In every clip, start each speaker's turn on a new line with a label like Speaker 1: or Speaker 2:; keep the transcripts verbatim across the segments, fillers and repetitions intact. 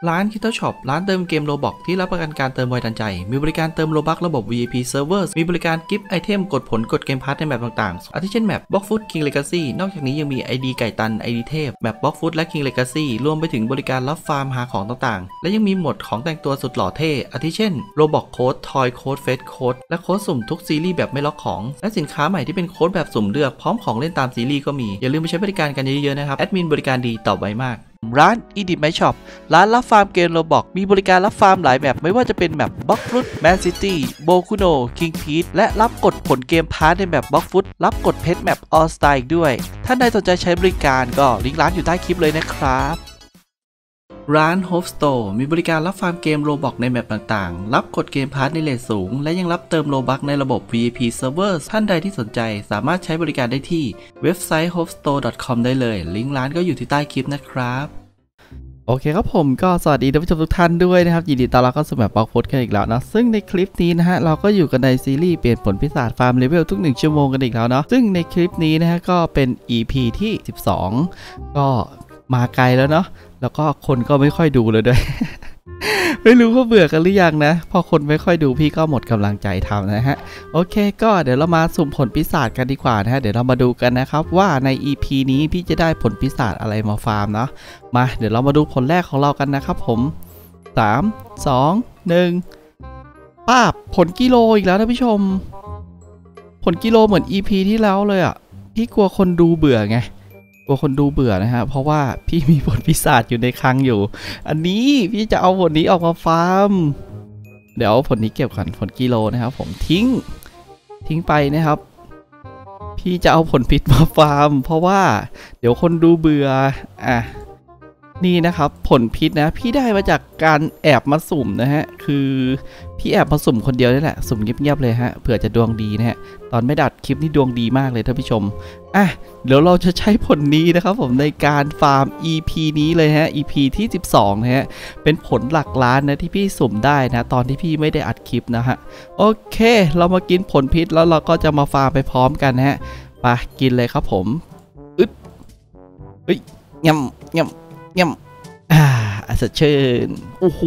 Speaker 1: ร้าน Kittle Shop ร้านเติมเกม Roblox ที่รับประกันการเติมไวทันใจมีบริการเติม Robux ระบบ วี ไอ พี Server มีบริการกิฟต์ไอเทมกดผลกดเกมพาร์ทในแมปต่างๆอาทิเช่นแมป Blockfoot King Legacy นอกจากนี้ยังมี ไอ ดี ไก่ตัน ไอ ดี เทพแมป Blockfoot และ King Legacy รวมไปถึงบริการรับฟาร์มหาของต่างๆและยังมีโหมดของแต่งตัวสุดหล่อเท่อาทิเช่น Roblox Code Toy Code Face Code และโค้ดสุ่มทุกซีรีส์แบบไม่ล็อกของและสินค้าใหม่ที่เป็นโค้ดแบบสุ่มเลือกพร้อมของเล่นตามซีรีส์ก็มีอย่าลืมไปใช้บริการกันเยอะๆนะครับแอดมินบริการดีตอบไวมากร้าน Edit My Shop ร้านรับฟาร์มเกม Roblox มีบริการรับฟาร์มหลายแบบไม่ว่าจะเป็นแบบ Blockfoot Man City Bokuno King Peach และรับกดผลเกมพาร์ทในแบบ Blockfoot รับกดเพชรแมป All Star อีกด้วยท่านใดสนใจใช้บริการก็ลิงก์ร้านอยู่ใต้คลิปเลยนะครับร้าน Hope Store มีบริการรับฟาร์มเกม Roblox ในแมปต่างๆรับกดเกมพาร์ทในเรทสูงและยังรับเติม Robux ในระบบ วี ไอ พี Server ท่านใดที่สนใจสามารถใช้บริการได้ที่เว็บไซต์ โฮปสโตร์ ดอท คอม ได้เลยลิงก์ร้านก็อยู่ที่ใต้คลิปนะครับโอเคครับผมก็สวัสดีท่านผู้ชมทุกท่านด้วยนะครับยินดีต้อนรับเข้าสู่แมป Blockfoot กันอีกแล้วนะซึ่งในคลิปนี้นะฮะเราก็อยู่กันในซีรีส์เปลี่ยนผลปีศาจฟาร์มเลเวลทุกหนึ่งชั่วโมงกันอีกแล้วเนาะซึ่งในคลิปนี้นะฮะก็เป็น อี พี ที่สิบสองก็มาไกลแล้วเนาะแล้วก็คนก็ไม่ค่อยดูเลยด้วย ไม่รู้เขาเบื่อกันหรือยังนะพอคนไม่ค่อยดูพี่ก็หมดกำลังใจทำนะฮะโอเคก็เดี๋ยวเรามาสุ่มผลปีศาจกันดีกว่านะฮะเดี๋ยวเรามาดูกันนะครับว่าใน อี พี นี้พี่จะได้ผลปีศาจอะไรมาฟาร์มเนาะมาเดี๋ยวเรามาดูผลแรกของเรากันนะครับผมสาม สอง หนึ่งป้าบผลกิโลอีกแล้วท่านผู้ชมผลกิโลเหมือน อี พี ที่แล้วเลยอ่ะพี่กลัวคนดูเบื่อไงกลัวคนดูเบื่อนะฮะเพราะว่าพี่มีผลปีศาจอยู่ในคลังอยู่อันนี้พี่จะเอาผลนี้ออกมาฟาร์มเดี๋ยวผลนี้เก็บก่อนผลกิโลนะครับผมทิ้งทิ้งไปนะครับพี่จะเอาผลพิษมาฟาร์มเพราะว่าเดี๋ยวคนดูเบื่ออ่ะนี่นะครับผลพิษนะพี่ได้มาจากการแอบมาสุ่มนะฮะคือพี่แอบมาสุ่มคนเดียวนี่แหละสุ่มเงียบๆเลยฮะเผื่อจะดวงดีนะฮะตอนไม่ดัดคลิปนี่ดวงดีมากเลยท่านผู้ชมอ่ะเดี๋ยวเราจะใช้ผลนี้นะครับผมในการฟาร์ม อี พี นี้เลยฮะ อี พี ที่สิบสองนะฮะเป็นผลหลักล้านนะที่พี่สุ่มได้นะตอนที่พี่ไม่ได้อัดคลิปนะฮะโอเคเรามากินผลพิษแล้วเราก็จะมาฟาร์มไปพร้อมกันนะฮะไปกินเลยครับผมอึดเฮ้ยยำยำยำอ่าสดชื่นโอ้โห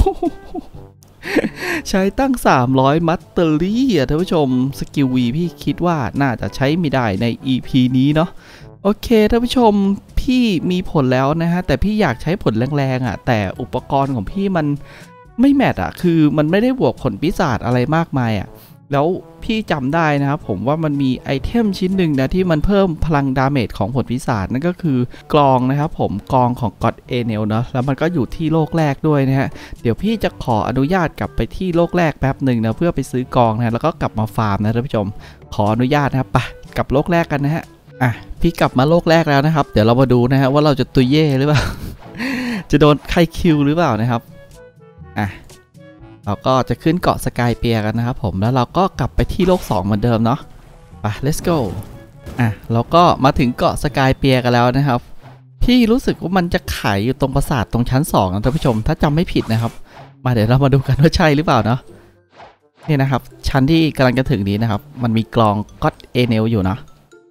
Speaker 1: ใช้ตั้งสามร้อยมัตเตอรี่อ่ะท่านผู้ชมสกิลวีพี่คิดว่าน่าจะใช้ไม่ได้ใน อี พี นี้เนาะโอเคท่านผู้ชมพี่มีผลแล้วนะฮะแต่พี่อยากใช้ผลแรงๆอ่ะแต่อุปกรณ์ของพี่มันไม่แมทอ่ะคือมันไม่ได้บวกผลปีศาจอะไรมากมายอ่ะแล้วพี่จำได้นะครับผมว่ามันมีไอเทมชิ้นหนึ่งนะที่มันเพิ่มพลังดาเมจของผลปีศาจนั่นก็คือกลองนะครับผมกลองของก็อดเอเนลเนาะแล้วมันก็อยู่ที่โลกแรกด้วยนะฮะเดี๋ยวพี่จะขออนุญาตกลับไปที่โลกแรกแป๊บหนึ่งนะเพื่อไปซื้อกลองนะแล้วก็กลับมาฟาร์มนะท่านผู้ชมขออนุญาตนะครับไปกลับโลกแรกกันนะฮะอ่ะพี่กลับมาโลกแรกแล้วนะครับเดี๋ยวเรามาดูนะฮะว่าเราจะตุยเย่หรือเปล่า จะโดนใครคิวหรือเปล่านะครับอ่ะเราก็จะขึ้นเกาะสกายเปียร์กันนะครับผมแล้วเราก็กลับไปที่โลกสองเหมือนเดิมเนาะไป let's go อ่ะเราก็มาถึงเกาะสกายเปียร์กันแล้วนะครับพี่รู้สึกว่ามันจะขายอยู่ตรงปราสาทตรงชั้นสองนะท่านผู้ชมถ้าจำไม่ผิดนะครับมาเดี๋ยวเรามาดูกันว่าใช่หรือเปล่าเนาะนี่นะครับชั้นที่กำลังจะถึงนี้นะครับมันมีกลองก็อดเอเนลอยู่เนาะ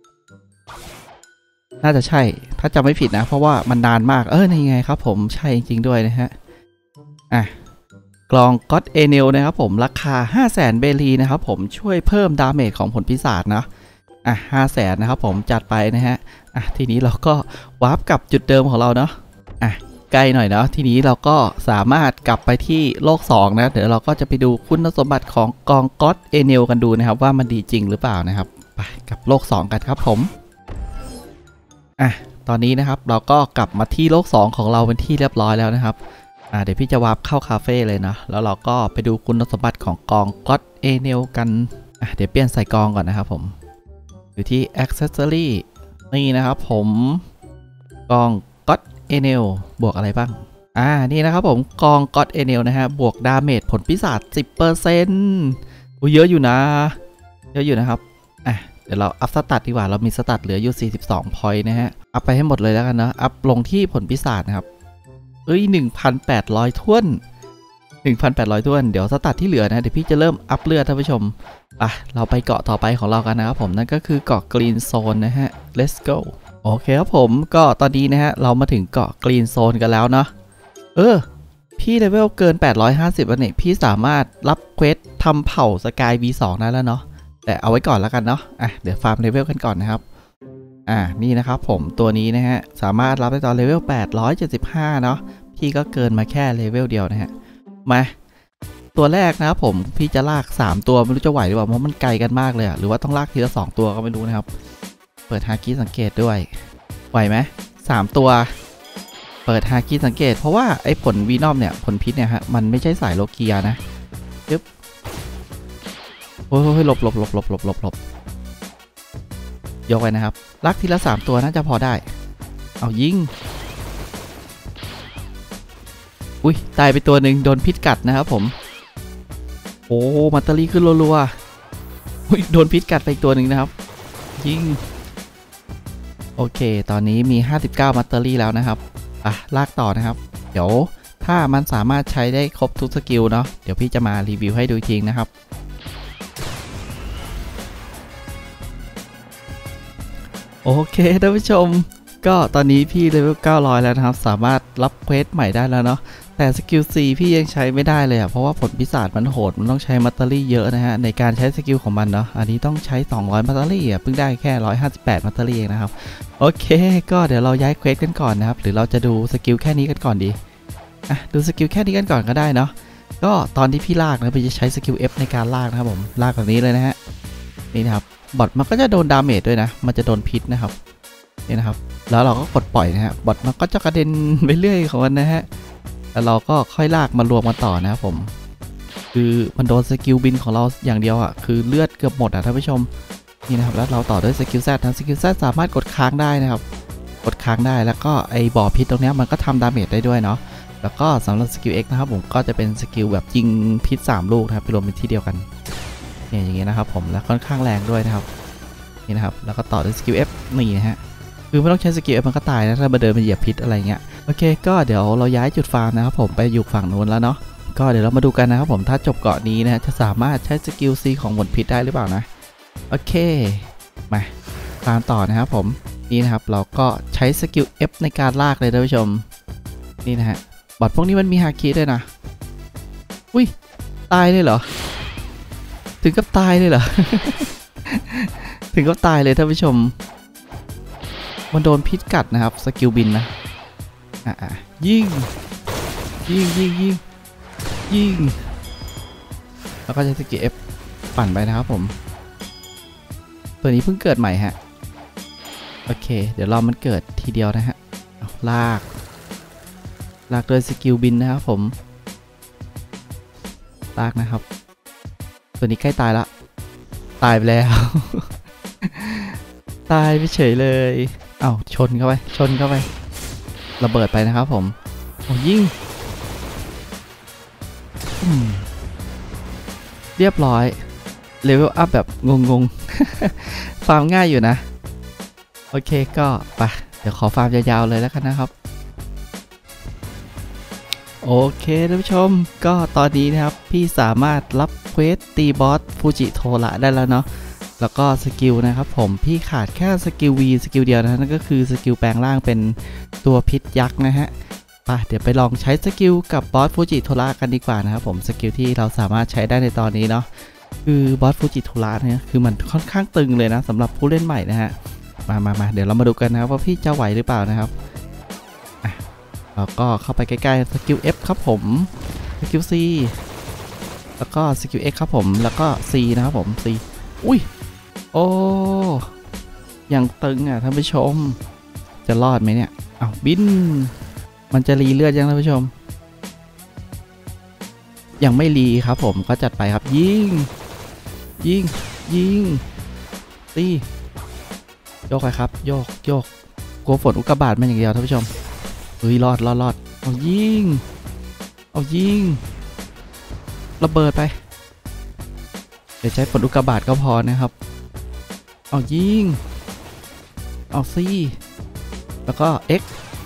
Speaker 1: น่าจะใช่ถ้าจำไม่ผิดนะเพราะว่ามันนานมากเออนี่ไงครับผมใช่จริงๆด้วยนะฮะอ่ะกลองก็อดเอเนลนะครับผมราคา ห้าแสน เบลีนะครับผมช่วยเพิ่มดาเมจของผลปีศาจนะอ่ะ ห้าแสน นะครับผมจัดไปนะฮะอ่ะทีนี้เราก็วาร์ปกลับจุดเดิมของเราเนาะอ่ะใกล้หน่อยเนาะทีนี้เราก็สามารถกลับไปที่โลกสองนะเดี๋ยวเราก็จะไปดูคุณสมบัติของกลองก็อดเอเนลกันดูนะครับว่ามันดีจริงหรือเปล่านะครับไปกับโลกสองกันครับผมอ่ะตอนนี้นะครับเราก็กลับมาที่โลกสองของเราเป็นที่เรียบร้อยแล้วนะครับอ่าเดี๋ยวพี่จะวาร์ปเข้าคาเฟ่เลยนะแล้วเราก็ไปดูคุณสมบัติของกองก็อดเอเนลกันอ่ะเดี๋ยวเปลี่ยนใส่กองก่อนนะครับผมอยู่ที่ Accessory นี่นะครับผมกองก็อดเอเนลบวกอะไรบ้างอ่านี่นะครับผมกองก็อดเอเนลนะฮะบวกดาเมจผลปีศาจ สิบเปอร์เซ็นต์ อุ้ยเยอะอยู่นะเยอะอยู่นะครับอ่ะเดี๋ยวเราอัพสตัทดีกว่าเรามีสตัทเหลืออยู่สี่สิบสอง พอยต์นะฮะอัพไปให้หมดเลยแล้วกันนะอัพลงที่ผลปีศาจนะครับเอ้ย หนึ่งพันแปดร้อย ถ้วน หนึ่งพันแปดร้อย ถ้วนเดี๋ยวสตัทที่เหลือนะเดี๋ยวพี่จะเริ่มอัพเลือดท่านผู้ชมอ่ะเราไปเกาะต่อไปของเรากันนะครับผมนั่นก็คือเกาะกรีนโซนนะฮะ let's go โอเคครับผมก็ตอนนี้นะฮะเรามาถึงเกาะกรีนโซนกันแล้วเนาะเออพี่เลเวลเกินแปดร้อยห้าสิบแล้วเนี่ยพี่สามารถรับเควสทำเผ่าสกาย วี สอง ได้แล้วเนาะแต่เอาไว้ก่อนแล้วกันเนาะอ่ะเดี๋ยวฟาร์มเลเวลกันก่อนนะครับอ่านี่นะครับผมตัวนี้นะฮะสามารถรับได้ตอนเลเวลแปดร้อยเจ็ดสิบห้าเนาะพี่ก็เกินมาแค่เลเวลเดียวนะฮะมาตัวแรกนะครับผมพี่จะลากสามตัวไม่รู้จะไหวหรือเปล่าเพราะมันไกลกันมากเลยอะหรือว่าต้องลากทีละสองตัวก็ไม่รู้นะครับเปิดฮากิสังเกตด้วยไหวไหมสามตัวเปิดฮากิสังเกตเพราะว่าไอ้ผลวีนอมเนี่ยผลพิษเนี่ยฮะมันไม่ใช่สายโลเกียนะยึบโอ้ยหลบหลบหลบหลบหลบหลบหลบยกไว้นะครับลากทีละสามตัวน่าจะพอได้เอายิงอุ้ยตายไปตัวหนึ่งโดนพิษกัดนะครับผมโอ้มัตเตอรี่ขึ้นรัวๆอุ้ยโดนพิษกัดไปอีกตัวหนึ่งนะครับยิงโอเคตอนนี้มีห้าสิบเก้ามัตเตอรี่แล้วนะครับอ่ะลากต่อนะครับเดี๋ยวถ้ามันสามารถใช้ได้ครบทุกสกิลเนาะเดี๋ยวพี่จะมารีวิวให้ดูจริงนะครับโอเคท่านผู้ชมก็ตอนนี้พี่เลเวลเก้าร้อยแล้วนะครับสามารถรับเควสใหม่ได้แล้วเนาะแต่สกิล C พี่ยังใช้ไม่ได้เลยอ่ะเพราะว่าผลปีศาจมันโหดมันต้องใช้มัตเตอรี่เยอะนะฮะในการใช้สกิลของมันเนาะอันนี้ต้องใช้สองร้อยมัตเตอรี่อ่ะเพิ่งได้แค่หนึ่งร้อยห้าสิบแปดมัตเตอรี่เองนะครับโอเคก็เดี๋ยวเราย้ายเควสกันก่อนนะครับหรือเราจะดูสกิลแค่นี้กันก่อนดีอ่ะดูสกิลแค่นี้กันก่อนก็ได้เนาะก็ตอนที่พี่ลากนะพี่จะใช้สกิล F ในการลากนะครับผมลากแบบนี้เลยนะฮะนี่นะครับบอทมันก็จะโดนดาเมจด้วยนะมันจะโดนพิษนะครับนี่นะครับแล้วเราก็กดปล่อยนะฮะบอทมันก็จะกระเด็นไปเรื่อยของมันนะฮะแล้วเราก็ค่อยลากมารวมมาต่อนะครับผมคือมันโดนสกิลบินของเราอย่างเดียวอ่ะคือเลือดเกือบหมดอ่ะท่านผู้ชมนี่นะครับแล้วเราต่อด้วยสกิลแซดนะสกิลแซดสามารถกดค้างได้นะครับกดค้างได้แล้วก็ไอ้บ่อพิษตรงนี้มันก็ทำดาเมจได้ด้วยเนาะแล้วก็สำหรับสกิล X นะครับผมก็จะเป็นสกิลแบบยิงพิษสามลูกนะครับไปรวมเป็นที่เดียวกันเนี่ยอย่างเงี้ยนะครับผมแล้วค่อนข้างแรงด้วยนะครับนี่นะครับแล้วก็ต่อด้วยสกิล F นี่นะฮะคือไม่ต้องใช้สกิล F มันก็ตายนะถ้ามาเดินมาเหยียบพิษอะไรเงี้ยโอเคก็เดี๋ยวเราย้ายจุดฟาร์มนะครับผมไปอยู่ฝั่งนู้นแล้วเนาะก็เดี๋ยวเรามาดูกันนะครับผมถ้าจบเกาะนี้นะจะสามารถใช้สกิล C ของหมดพิษได้หรือเปล่านะโอเคมาตามต่อนะครับผมนี่นะครับเราก็ใช้สกิล F ในการลากเลยท่านผู้ชมนี่นะฮะบอทพวกนี้มันมีฮาคิด้วยนะอุ้ยตายเลยเหรอถึงกับตายเลยเหรอ ถึงกับตายเลยท่านผู้ชมมันโดนพิษกัดนะครับสกิลบินนะอ่ะยิงยิงยิงยิงยิงแล้วก็ใช้สกิล F ปั่นไปนะครับผมตัวนี้เพิ่งเกิดใหม่ฮะโอเคเดี๋ยวรอมันเกิดทีเดียวนะฮะเอาลากลากโดยสกิลบินนะครับผมลากนะครับตัวนี้ใกล้ตายละตายไปแล้ว ตายไปเฉยเลยเอ้าชนเข้าไปชนเข้าไประเบิดไปนะครับผมโอ้ยิงเรียบร้อยเลเวลอัพแบบงงๆ ฟาร์มง่ายอยู่นะโอเคก็ไปเดี๋ยวขอฟาร์มยาวๆเลยแล้วกันนะครับโอเคท่านผู้ชมก็ตอนนี้นะครับพี่สามารถรับเควสตีบอสฟูจิโทระได้แล้วเนาะแล้วก็สกิลนะครับผมพี่ขาดแค่สกิล V สกิลเดียวนะนั่นก็คือสกิลแปลงร่างเป็นตัวพิษยักษ์นะฮะไปเดี๋ยวไปลองใช้สกิลกับบอสฟูจิโทระกันดีกว่านะครับผมสกิลที่เราสามารถใช้ได้ในตอนนี้เนาะคือบอสฟูจิโทระเนี่ยคือมันค่อนข้างตึงเลยนะสำหรับผู้เล่นใหม่นะฮะมามามาเดี๋ยวเรามาดูกันนะครับว่าพี่จะไหวหรือเปล่านะครับอ่ะเราก็เข้าไปใกล้ๆสกิล F ครับผมสกิล C แล้วก็สกิล X ครับผมแล้วก็ C นะครับผม C อุ้ยโอ้ยังตึงอ่ะท่านผู้ชมจะรอดไหมเนี่ยเอาบินมันจะรีเลือดยังท่านผู้ชมยังไม่รีครับผมก็จัดไปครับยิงยิงยิงตีโยกไปครับโยกโยกกลัวฝนอุกกาบาตมันอย่างเดียวท่านผู้ชมเฮ้ยรอดรอดรอดเอายิงเอายิงระเบิดไปเดี๋ยวใช้ฝนอุกกาบาตก็พอนะครับเอายิงเอาซีแล้วก็ X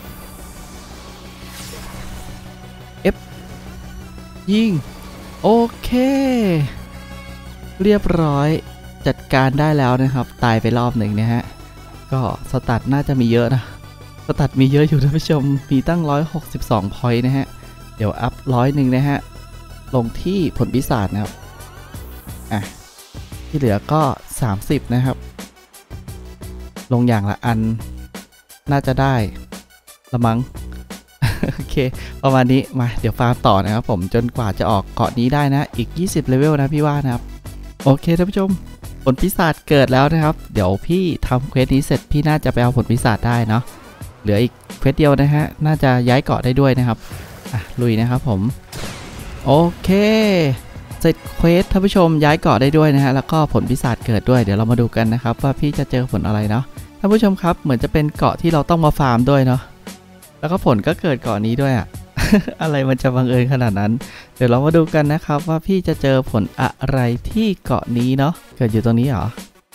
Speaker 1: F ยิงโอเคเรียบร้อยจัดการได้แล้วนะครับตายไปรอบหนึ่งนะฮะก็สตัทน่าจะมีเยอะนะสตัทมีเยอะอยู่ท่านผู้ชมมีตั้งหนึ่งร้อยหกสิบสองพอยต์นะฮะเดี๋ยวอัพร้อยหนึ่งนะฮะลงที่ผลปีศาจนะครับอ่ะที่เหลือก็สามสิบนะครับลงอย่างละอันน่าจะได้ละมั้ง โอเคประมาณนี้มาเดี๋ยวฟาร์มต่อนะครับผมจนกว่าจะออกเกาะนี้ได้นะอีกยี่สิบเลเวลนะพี่ว่านะครับโอเคท่านผู้ชมผลปีศาจเกิดแล้วนะครับเดี๋ยวพี่ทำเควสนี้เสร็จพี่น่าจะไปเอาผลปีศาจได้เนาะเหลืออีกเควสเดียวนะฮะน่าจะย้ายเกาะได้ด้วยนะครับอ่ะลุยนะครับผมโอเคเสร็จเควสท่านผู้ชมย้ายเกาะได้ด้วยนะฮะแล้วก็ผลปีศาจเกิดด้วยเดี๋ยวเรามาดูกันนะครับว่าพี่จะเจอผลอะไรเนาะท่านผู้ชมครับเหมือนจะเป็นเกาะที่เราต้องมาฟาร์มด้วยเนาะแล้วก็ผลก็เกิดเกาะนี้ด้วยอะ อะไรมันจะบังเอิญขนาดนั้นเดี๋ยวเรามาดูกันนะครับว่าพี่จะเจอผลอะไรที่เกาะนี้เนาะเกิดอยู่ตรงนี้เหรอ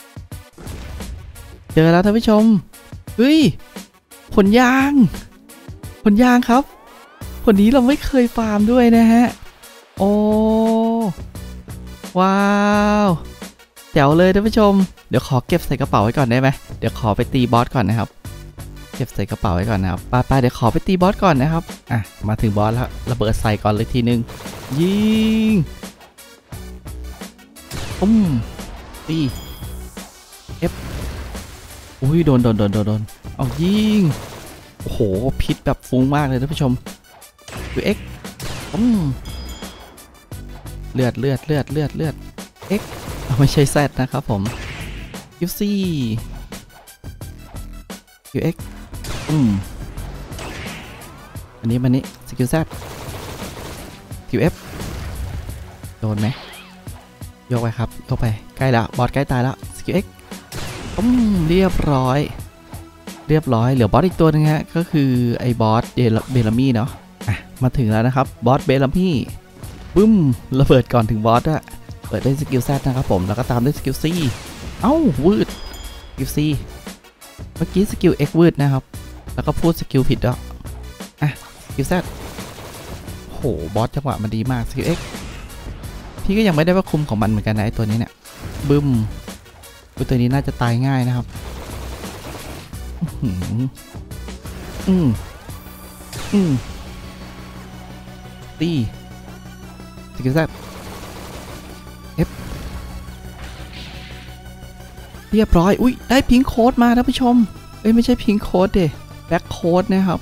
Speaker 1: เจอแล้วท่านผู้ชมเฮ้ยผลยางผลยางครับผลนี้เราไม่เคยฟาร์มด้วยนะฮะโอ้ว้าวแจ๋วเลยท่านผู้ชมเดี๋ยวขอเก็บใส่กระเป๋าไว้ก่อนได้ไหมเดี๋ยวขอไปตีบอสก่อนนะครับเก็บใส่กระเป๋าไว้ก่อนนะครับไปไปเดี๋ยวขอไปตีบอสก่อนนะครับอ่ะมาถึงบอสแล้วระเบิดใส่ก่อนเลยทีนึงยิงปุ้มตีเอฟอุ้ยโดนโดนโดนโดนโดนเอายิงโอ้โหพิษแบบฟุ้งมากเลยท่านผู้ชมดูเอ็กปุ้มเลือดเลือดเลือดเลือดเลือดเอ็กไม่ใช่แซดนะครับผมยูซี่ยูเอ็กอืมอันนี้มันนี้สกิลแซดคิวเอฟโดนไหมยกไปครับยกไปใกล้แล้วบอสใกล้ตายแล้วสกิลเอ็กอืมเรียบร้อยเรียบร้อยเหลือบอสอีกตัวนึงฮะก็คือไอ้บอสเบลามี่เนาะอ่ะมาถึงแล้วนะครับบอสเบลามี่บึ้มระเบิดก่อนถึงบอสอะเปิดได้สกิลแซดนะครับผมแล้วก็ตามด้วยสกิลซีเอ้าวืดสกิลซีเมื่อกี้สกิลเอ็กวืดนะครับแล้วก็พูดสกิลผิดด้วยอ่ะสกิลแซดโหบอสจังหวะมันดีมากสกิลเอ็กพี่ก็ยังไม่ได้ว่าคุมของมันเหมือนกันนะไอตัวนี้เนี่ยบึ้มตัวนี้น่าจะตายง่ายนะครับอืมอืมอืมตีสกิลแซดเอฟเรียบร้อยอุ้ยได้พิงค์โค้ดมาท่านผู้ชมเอ้ยไม่ใช่พิงค์โค้ดเดะแบ็คโค้ดนะครับ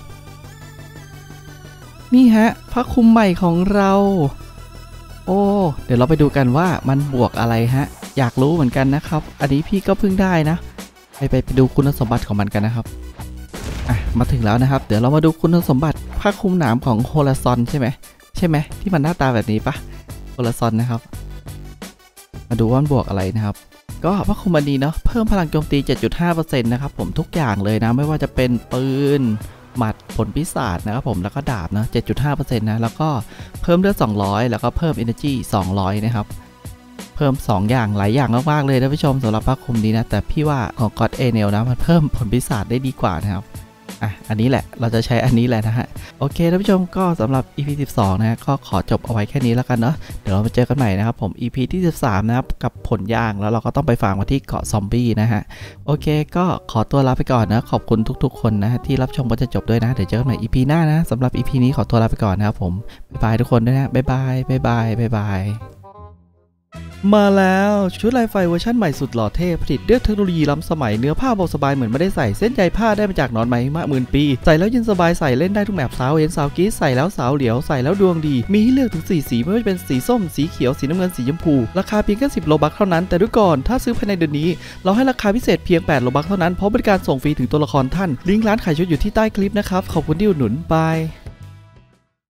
Speaker 1: นี่ฮะผ้าคลุมใหม่ของเราโอ้เดี๋ยวเราไปดูกันว่ามันบวกอะไรฮะอยากรู้เหมือนกันนะครับอันนี้พี่ก็เพิ่งได้นะไปไปไปดูคุณสมบัติของมันกันนะครับอ่ะมาถึงแล้วนะครับเดี๋ยวเรามาดูคุณสมบัติผ้าคลุมหนามของโฮลาซอนใช่ไหมใช่ไหมที่มันหน้าตาแบบนี้ปะโฮลาซอนนะครับมาดูว่ามันบวกอะไรนะครับก็ผ้าคลุมอันนี้เนาะเพิ่มพลังโจมตี เจ็ดจุดห้าเปอร์เซ็นต์ นะครับผมทุกอย่างเลยนะไม่ว่าจะเป็นปืนหมัดผลปีศาจนะครับผมแล้วก็ดาบนะ เจ็ดจุดห้าเปอร์เซ็นต์ นะแล้วก็เพิ่มเลือดสองร้อยแล้วก็เพิ่ม energy สองร้อยนะครับเพิ่มสองอย่างหลายอย่างมากๆเลยท่านผู้ชมสำหรับผ้าคลุมนี้นะแต่พี่ว่าของ God Enel นะมันเพิ่มผลปีศาจได้ดีกว่านะครับอ่ะอันนี้แหละเราจะใช้อันนี้แหละนะฮะโอเคท่านผู้ชมก็สำหรับ อี พี สิบสองนะก็ขอจบเอาไว้แค่นี้แล้วกันเนาะเดี๋ยวเรามาเจอกันใหม่นะครับผม อี พี ที่สิบสามนะครับกับผลย่างแล้วเราก็ต้องไปฟาร์มกันที่เกาะซอมบี้นะฮะโอเคก็ขอตัวลาไปก่อนนะขอบคุณทุกๆคนนะที่รับชมก็จะจบด้วยนะเดี๋ยวเจอกันใหม่ อี พี หน้านะสำหรับ อี พี นี้ขอตัวลาไปก่อนนะครับผมบ๊ายบายทุกคนด้วยนะบ๊ายบายบ๊ายบายบ๊ายบายมาแล้วชุดลายไฟเวอร์ชันใหม่สุดหล่อเท่ผลิตด้วยเทคโนโลยีล้ำสมัยเนื้อผ้าเบาสบายเหมือนไม่ได้ใส่เส้นใยผ้าได้มาจากหนอนไหมมะหมื่นปีใส่แล้วเย็นสบายใส่เล่นได้ทุกแบบสาวเย็นสาวกีใส่แล้วสาวเหลียวใส่แล้วดวงดีมีให้เลือกถึงสี่สีไม่ว่าจะเป็นสีส้มสีเขียวสีน้ำเงินสีชมพูราคาเพียงแค่สิบโลบัคเท่านั้นแต่ดูก่อนถ้าซื้อภายในเดือนนี้เราให้ราคาพิเศษเพียงแปดโลบัคเท่านั้นพร้อมบริการส่งฟรีถึงตัวละครท่านลิงก์ร้านขายชุดอยู่ที่ใต้คลิปนะครับขอบคุณที่อุดหนุนบาย